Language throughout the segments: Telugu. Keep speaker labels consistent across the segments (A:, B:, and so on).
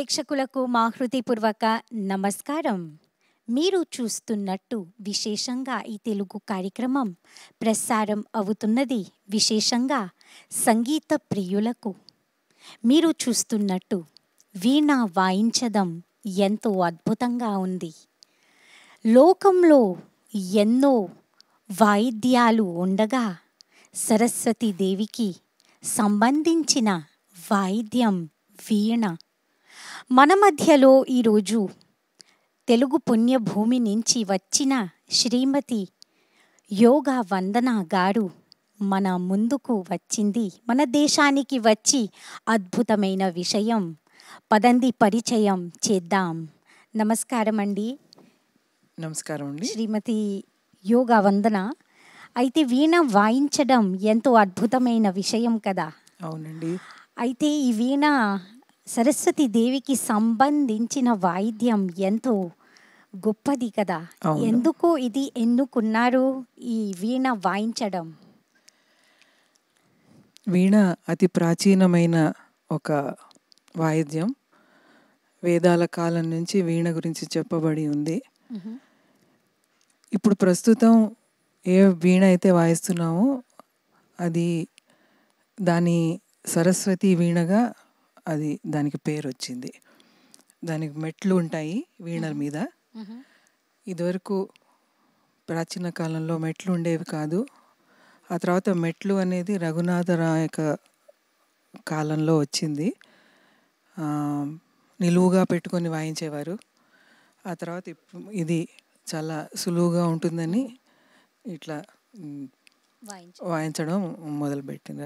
A: ప్రేక్షకులకు మా హృదయపూర్వక నమస్కారం. మీరు చూస్తున్నట్టు విశేషంగా ఈ తెలుగు కార్యక్రమం ప్రసారం అవుతున్నది విశేషంగా సంగీత ప్రియులకు. మీరు చూస్తున్నట్టు వీణ వాయించడం ఎంతో అద్భుతంగా ఉంది. లోకంలో ఎన్నో వాయిద్యాలు ఉండగా సరస్వతి దేవికి సంబంధించిన వాయిద్యం వీణ. మన మధ్యలో ఈరోజు తెలుగు పుణ్యభూమి నుంచి వచ్చిన శ్రీమతి యోగా వందన గారు మన ముందుకు వచ్చింది. మన దేశానికి వచ్చి అద్భుతమైన విషయం. పదండి పరిచయం చేద్దాం. నమస్కారం అండి.
B: నమస్కారం అండి.
A: శ్రీమతి యోగా వందన. అయితే వీణ వాయించడం ఎంతో అద్భుతమైన విషయం కదా.
B: అవునండి.
A: అయితే ఈ వీణ సరస్వతి దేవికి సంబంధించిన వాయిద్యం ఎంతో గొప్పది కదా.
B: అవును.
A: ఎందుకు ఇది ఎన్నుకున్నారు ఈ వీణ వాయించడం?
B: వీణ అతి ప్రాచీనమైన ఒక వాయిద్యం. వేదాల కాలం నుంచి వీణ గురించి చెప్పబడి ఉంది. ఇప్పుడు ప్రస్తుతం ఏ వీణ అయితే వాయిస్తున్నామో అది దాని సరస్వతి వీణగా అది దానికి పేరు వచ్చింది. దానికి మెట్లు ఉంటాయి వీణల మీద. ఇదివరకు ప్రాచీన కాలంలో మెట్లు ఉండేవి కాదు. ఆ తర్వాత మెట్లు అనేది రఘునాథరాయక కాలంలో వచ్చింది. నిలువుగా పెట్టుకొని వాయించేవారు. ఆ తర్వాత ఇది చాలా సులువుగా ఉంటుందని ఇట్లా వాయించడం మొదలుపెట్టిన.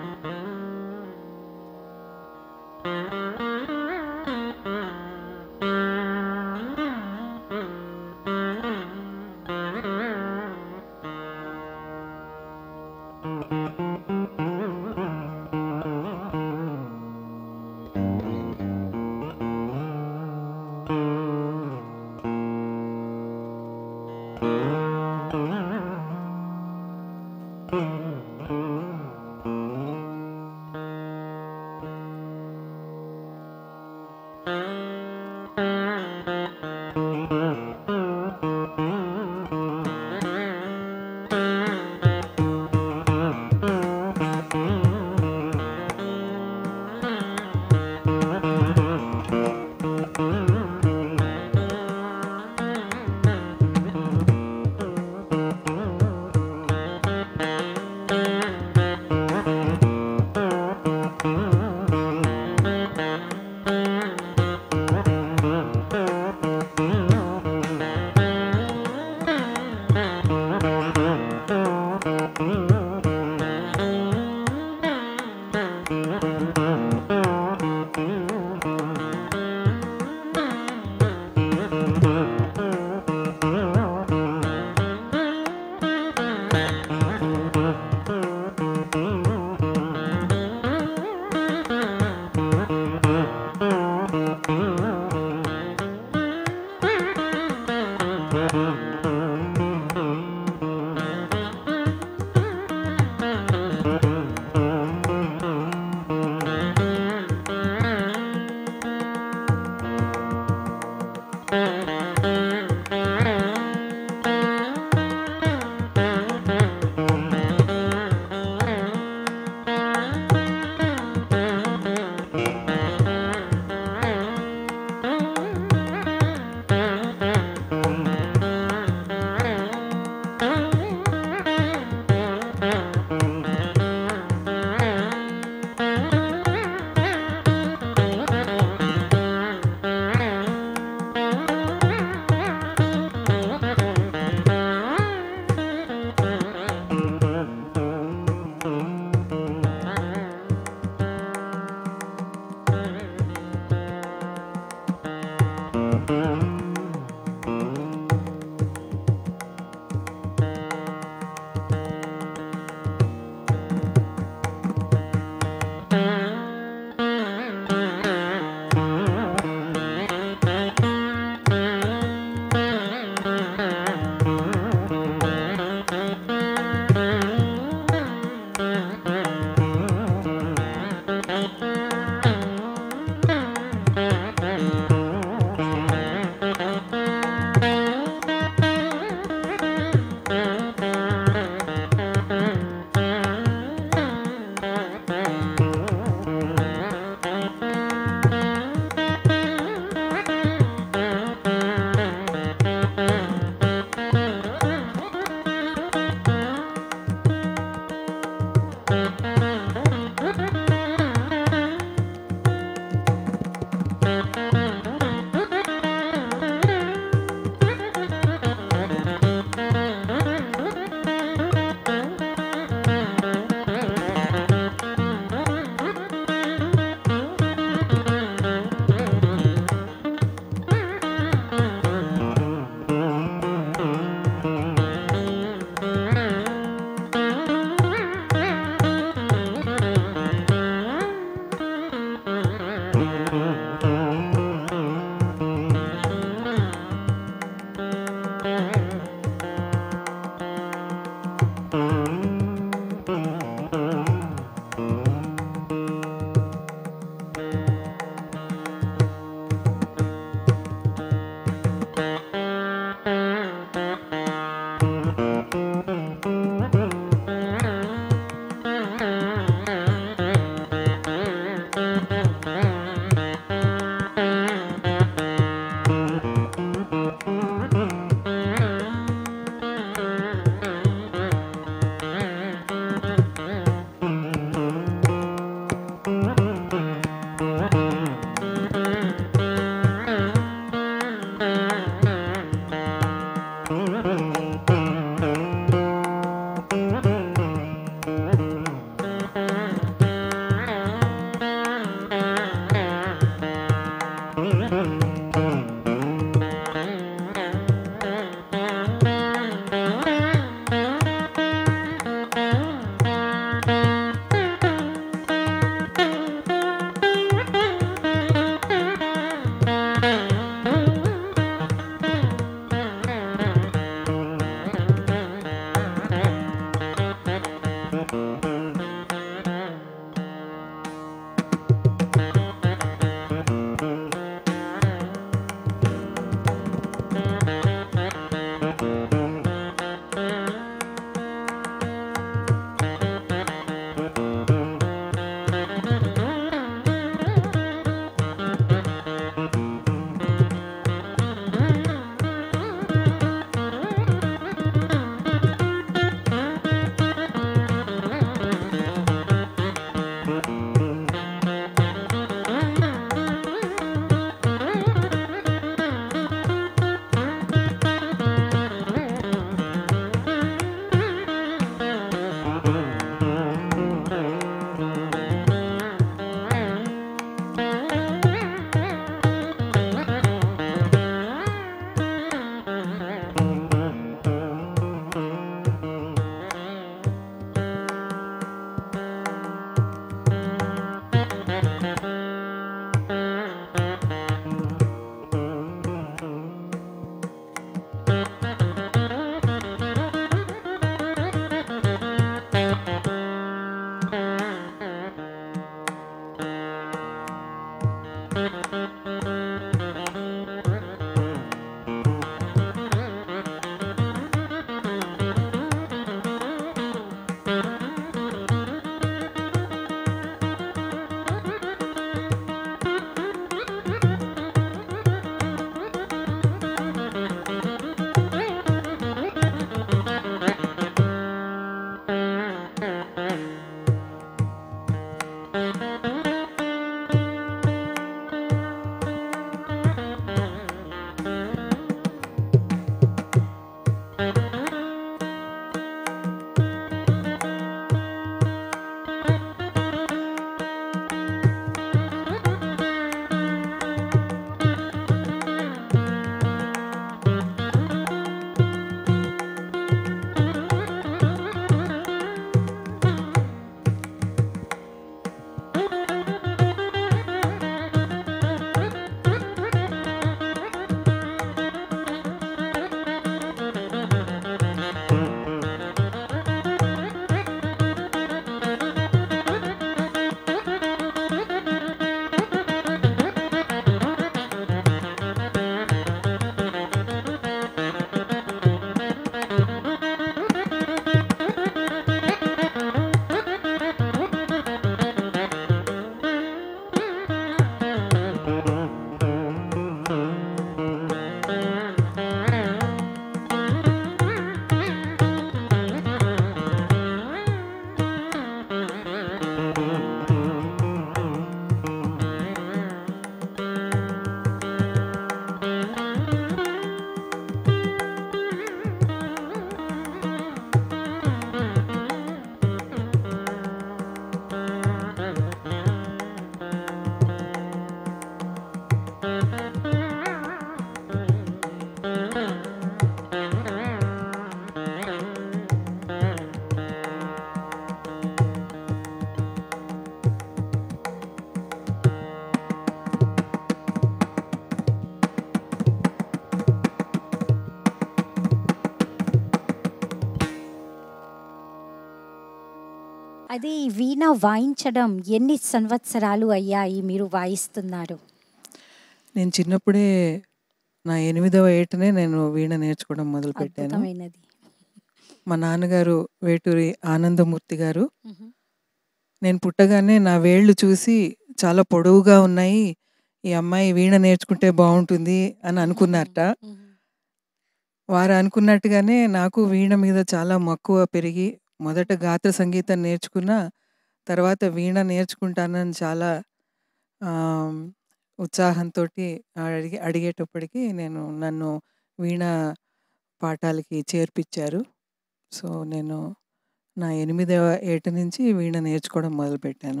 A: అది వీణ వాయించడం ఎన్ని సంవత్సరాలు అయ్యాయి మీరు వాయిస్తున్నారు?
B: నేను చిన్నప్పుడే నా 8వ ఏటనే నేను వీణ నేర్చుకోవడం మొదలుపెట్టాను.
A: అద్భుతమైనది.
B: మా నాన్నగారు వేటూరి ఆనందమూర్తి గారు
A: మ్మ్.
B: నేను పుట్టగానే నా వేళ్ళు చూసి చాలా పొడవుగా ఉన్నాయి, ఈ అమ్మాయి వీణ నేర్చుకుంటే బాగుంటుంది అని అనుకున్నారట.
A: మ్మ్.
B: వారు అనుకున్నట్టుగానే నాకు వీణ మీద చాలా మక్కువ పెరిగి మొదట గాత్ర సంగీతం నేర్చుకున్న, తర్వాత వీణ నేర్చుకుంటానని చాలా ఆమ్, ఉత్సాహంతోటి అడిగేటప్పటికి నన్ను వీణ పాఠాలకి చేర్పించారు. సో నేను నా 8వ ఏట నుంచి వీణ నేర్చుకోవడం మొదలుపెట్టాను.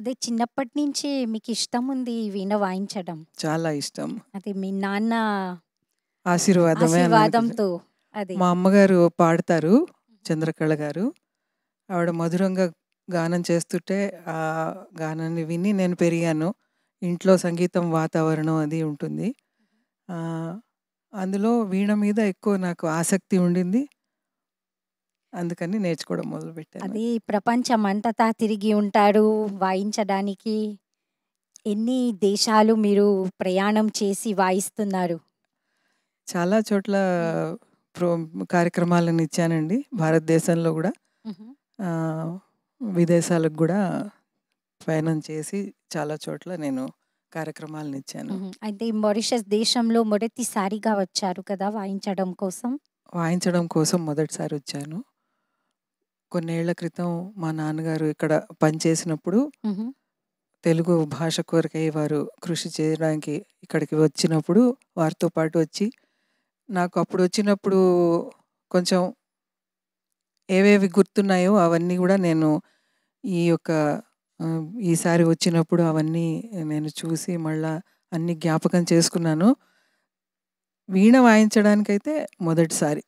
A: అదే చిన్నప్పటి నుంచే మీకు ఇష్టం ఉంది వీణ వాయించడం.
B: చాలా ఇష్టం.
A: అది మీ నాన్న
B: ఆశీర్వాదమే అని అనుకుంటా.
A: ఆశీర్వాదంతో అది.
B: మా అమ్మగారు పాడతారు, చంద్రకళ గారు. ఆవిడ మధురంగా గానం చేస్తుంటే ఆ గానాన్ని విని నేను పెరిగాను. ఇంట్లో సంగీతం వాతావరణం అది ఉంటుంది. అందులో వీణ మీద ఎక్కువ నాకు ఆసక్తి ఉండింది. అందుకని నేర్చుకోవడం మొదలుపెట్టాను.
A: అది ప్రపంచం అంతటా తిరిగి ఉంటారు వాయించడానికి. ఎన్ని దేశాలు మీరు ప్రయాణం చేసి వాయిస్తున్నారు?
B: చాలా చోట్ల ప్రో కార్యక్రమాలను ఇచ్చానండి. భారతదేశంలో గూడా.
A: హుహు.
B: విదేశాలకు గూడా ప్రయాణం చేసి చాలా చోట్ల నేను కార్యక్రమాలనిచ్చాను.
A: అయితే మారిషస్ దేశంలో మొదటిసారిగా వచ్చారు కదా వాయించడం కోసం?
B: వాయించడం కోసం మొదటిసారి వచ్చాను. కొన్నేళ్ల క్రితం మా నాన్నగారు ఇక్కడ పనిచేసినప్పుడు తెలుగు భాష కొరకై వారు కృషి చేయడానికి ఇక్కడికి వచ్చినప్పుడు వారితో పాటు వచ్చి నాకు అప్పుడు వచ్చినప్పుడు కొంచెం ఏవేవి గుర్తున్నాయో అవన్నీ కూడా నేను ఈసారి వచ్చినప్పుడు అవన్నీ నేను చూసి మళ్ళా అన్ని జ్ఞాపకం చేసుకున్నాను. వీణ వాయించడానికైతే మొదటిసారి.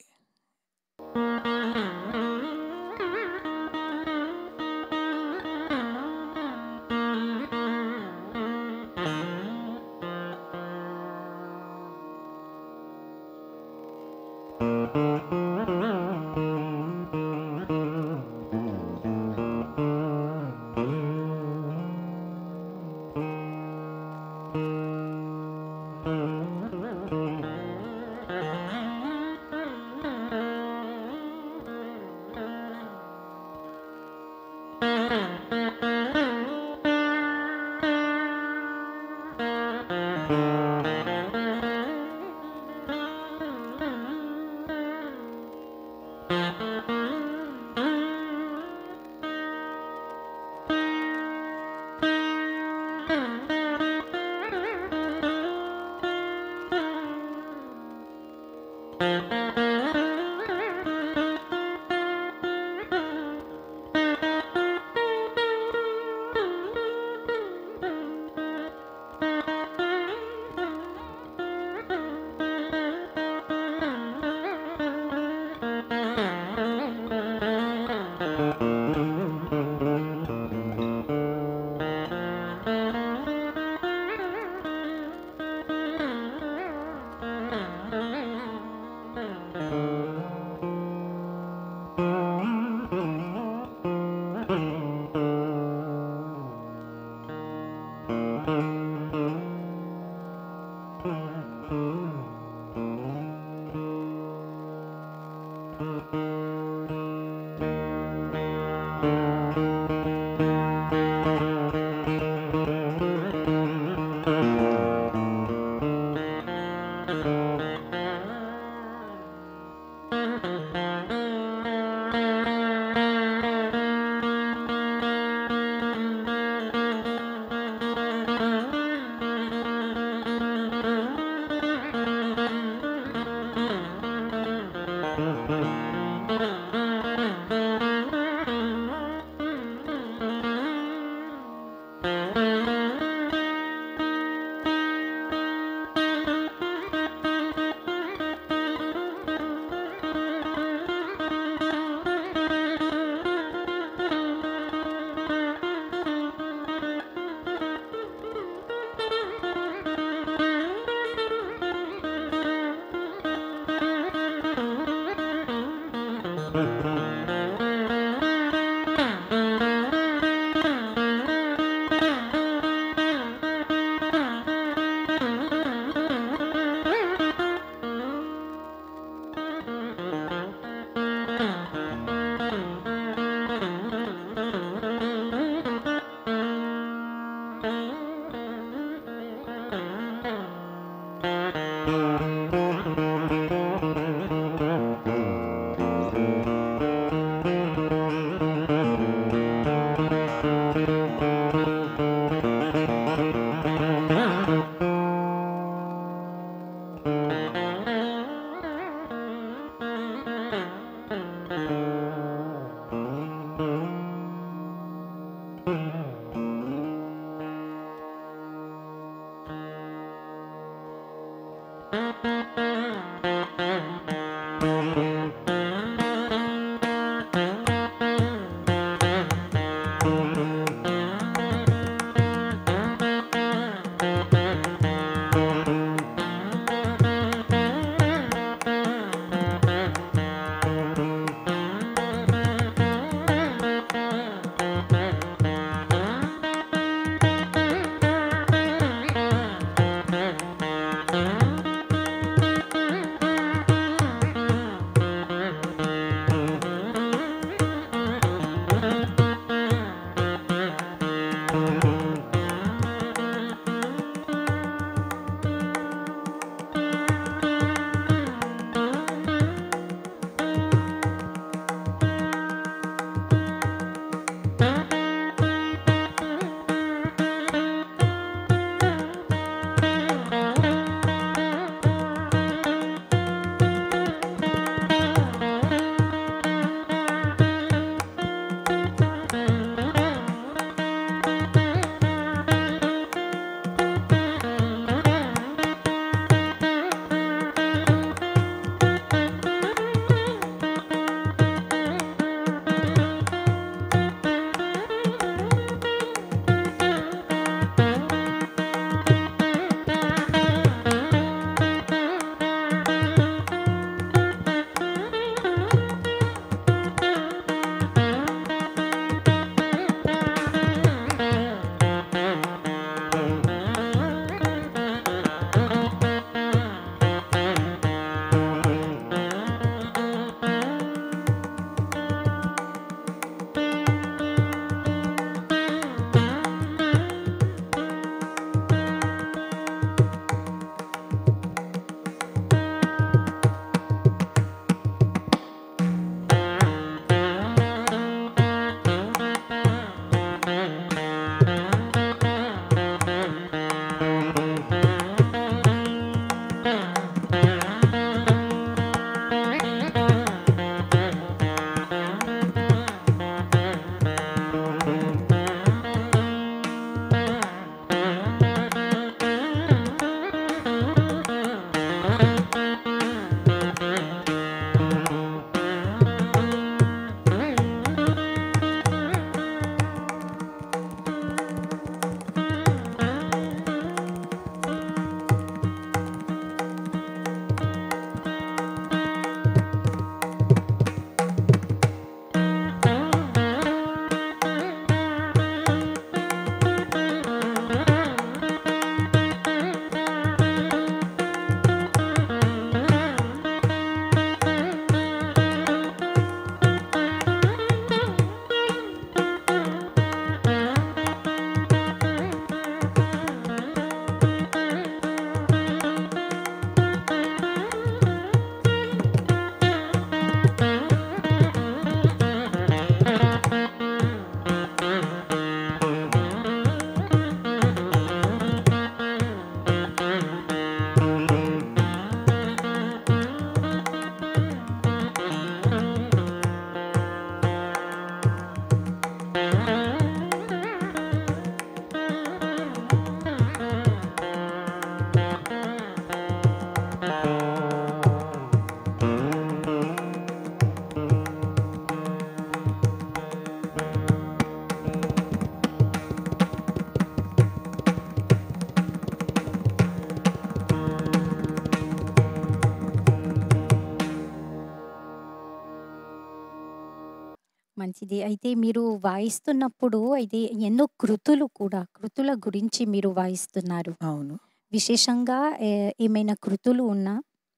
A: మంచిది. అయితే మీరు వాయిస్తున్నప్పుడు అయితే ఎన్నో కృతుల గురించి మీరు వాయిస్తున్నారు.
B: అవును.
A: విశేషంగా ఏమైనా కృతులు ఉన్నా?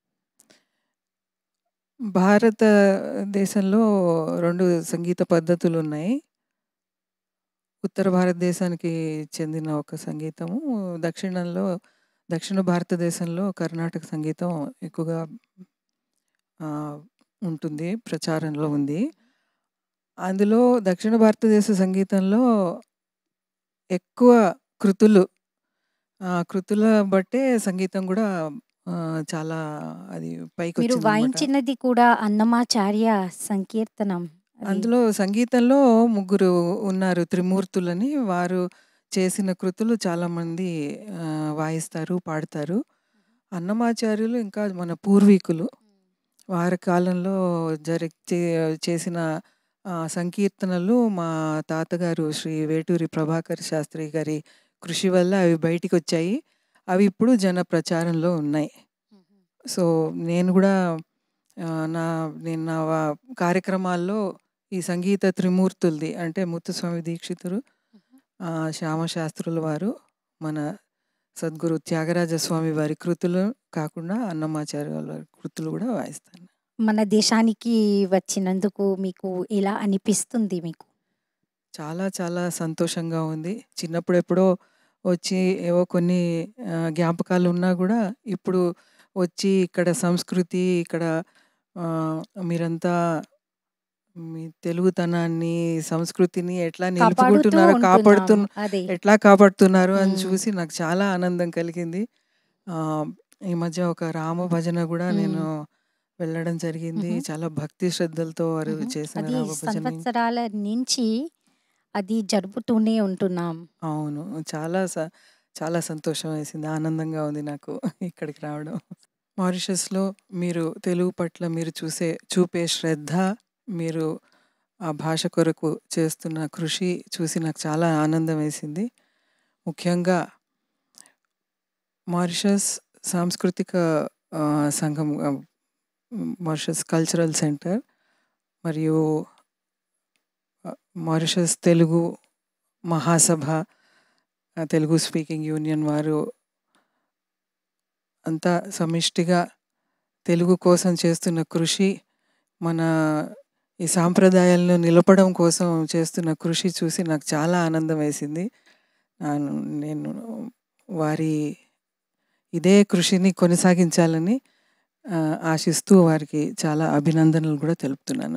B: భారతదేశంలో 2 సంగీత పద్ధతులున్నాయి. ఉత్తర భారతదేశానికి చెందిన ఒక సంగీతము, దక్షిణ భారతదేశంలో కర్ణాటక సంగీతం ఎక్కువగా ఆహ్, ఉంటుంది. ప్రచారంలో ఉంది. అందులో దక్షిణ భారతదేశ సంగీతంలో ఎక్కువ కృతులు, కృతుల బట్టే సంగీతం గూడా చాలా అది
A: మీరు
B: పైకొచ్చిందనమాట.
A: వాయించినది కూడా అన్నమాచార్య సంకీర్తనం. అది
B: అందులో సంగీతంలో ముగ్గురు ఉన్నారు. త్రిమూర్తులని. వారు చేసిన కృతులు చాలామంది వాయిస్తారు, పాడతారు. అన్నమాచార్యులు ఇంకా మన పూర్వీకులు. వారి కాలంలో చేసిన సంకీర్తనలు మా తాతగారు శ్రీ వేటూరి ప్రభాకర్ శాస్త్రి గారి కృషి వల్ల అవి బయటికొచ్చాయి. అవి ఇప్పుడు జన ప్రచారంలో ఉన్నాయి. సో, నేను గూడా నేను నా కార్యక్రమాల్లో ఈ సంగీత త్రిమూర్తులది అంటే ముత్తుస్వామి దీక్షితులు, శ్యామశాస్త్రుల వారు, మన సద్గురు త్యాగరాజ స్వామి వారి కృతులు కాకుండా అన్నమాచార్య వారి కృతులు గూడా వాయిస్తాను.
A: మన దేశానికి వచ్చినందుకు మీకు ఎలా అనిపిస్తుంది మీకు?
B: చాలా చాలా సంతోషంగా ఉంది. చిన్నప్పుడెప్పుడో వచ్చి ఏవో కొన్ని జ్ఞాపకాలున్నా గూడా ఇప్పుడు వచ్చి ఇక్కడ సంస్కృతి, ఇక్కడ మీరంతా మీ తెలుగుతనాన్ని, సంస్కృతిని ఎట్లా నిలుపుకుంటున్నారో,
A: అదే.
B: ఎట్లా కాపాడుతున్నారు అని
A: హ్మ్.
B: చూసి నాకు చాలా ఆనందం కలిగింది. ఈ మధ్య ఒక రామ భజన గూడా నేను వెళ్ళడం జరిగింది.
A: హుహు.
B: చాలా భక్తి శ్రద్ధలతో వారు చేసిన
A: అది
B: రామ భజనని.
A: సంవత్సరాల నుంచి అది జరుపుతూనే ఉంటున్నాం.
B: అవును. చాలా సంతోషం వేసింది. ఆనందంగా ఉంది నాకు ఇక్కడికి రావడం. మారిషస్‌లో మీరు తెలుగు పట్ల మీరు చూపే శ్రద్ధ, మీరు ఆ భాష కొరకు చేస్తున్న కృషి చూసి నాకు చాలా ఆనందం వేసింది. ముఖ్యంగా మారిషస్ సాంస్కృతిక సంఘం, మారిషస్ కల్చరల్ సెంటర్ మరియు Mauritius Telugu Mahasabha, Telugu speaking union వారు అంతా సమిష్టిగా తెలుగు కోసం చేస్తున్న కృషి, మన ఈ సాంప్రదాయాలను నిలపడం కోసం చేస్తున్న కృషి చూసి నాకు చాలా ఆనందం వేసింది. నేను వారి ఇదే కృషిని కొనసాగించాలని ఆశిస్తూ వారికి చాలా అభినందనలు కూడా తెలుపుతున్నాను.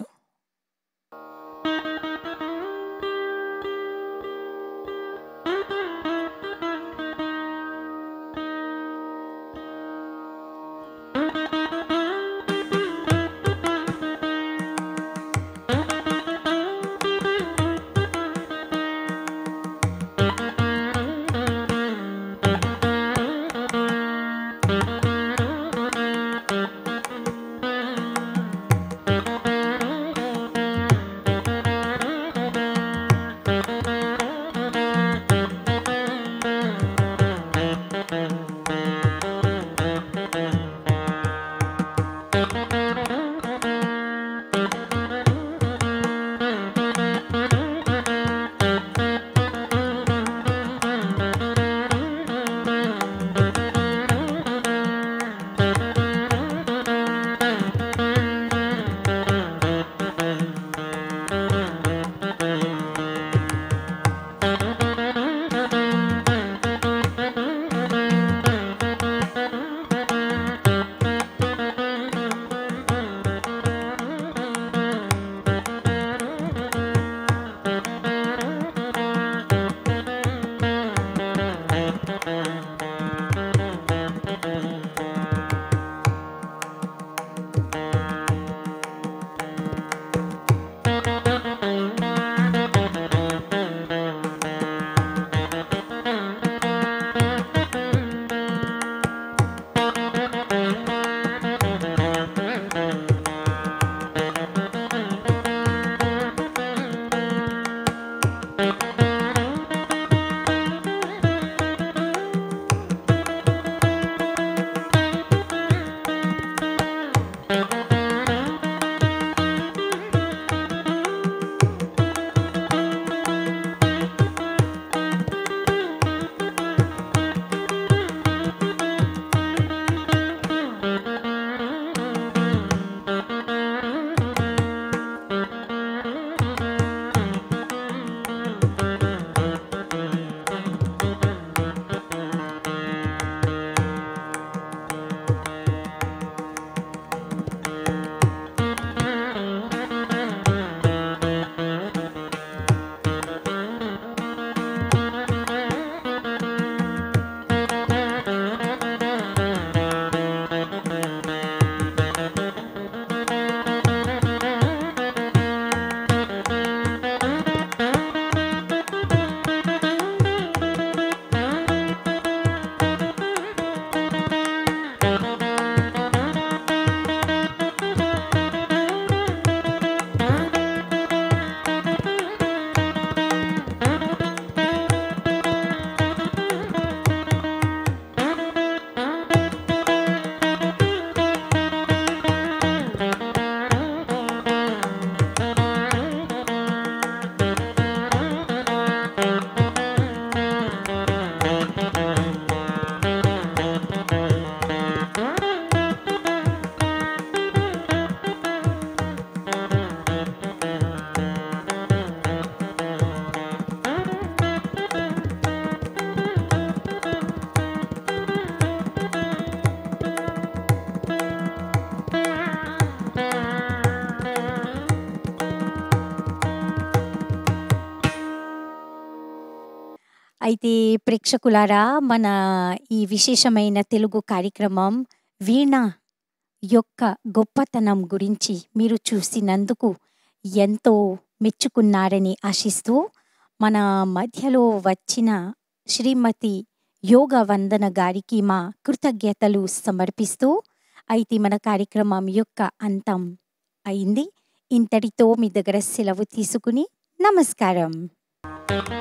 A: అయితే ప్రేక్షకులారా, మన ఈ విశేషమైన తెలుగు కార్యక్రమం వీణ యొక్క గొప్పతనం గురించి మీరు చూసినందుకు ఎంతో మెచ్చుకున్నారని ఆశిస్తూ, మన మధ్యలో వచ్చిన శ్రీమతి యోగ వందన గారికి మా కృతజ్ఞతలు సమర్పిస్తూ, అయితే మన కార్యక్రమం యొక్క అంతం అయింది. ఇంతటితో మీ దగ్గర సెలవు తీసుకుని నమస్కారం.